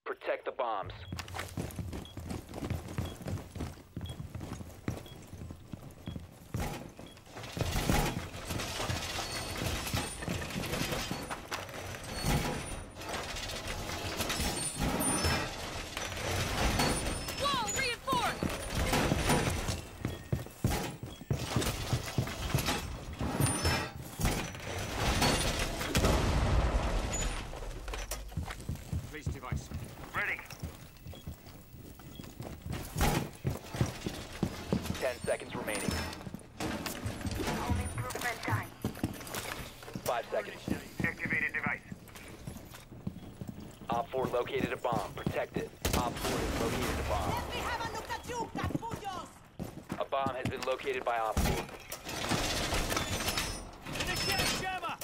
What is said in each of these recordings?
Protect the bombs. Wall reinforced! Place device. Ready. 10 seconds remaining. Home improvement time. 5 seconds. Activated device. Op 4 located a bomb. Protect it. Op 4 has located a bomb. Let me have a look at you, capullos! A bomb has been located by Op 4. Initiate jammer!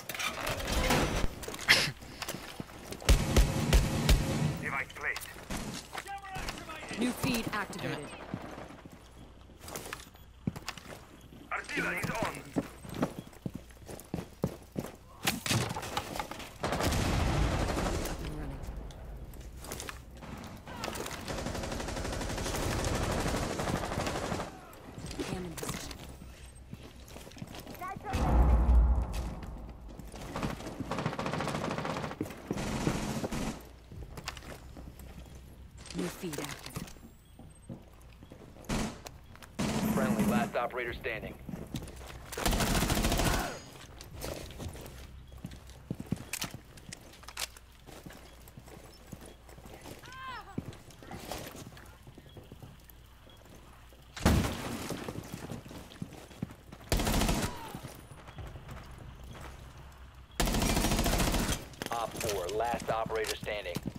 Device placed. Jammer activated! New feed activated. Artilla is on. Up and running. And in position. New feed active. Friendly, last operator standing. Op 4, last operator standing.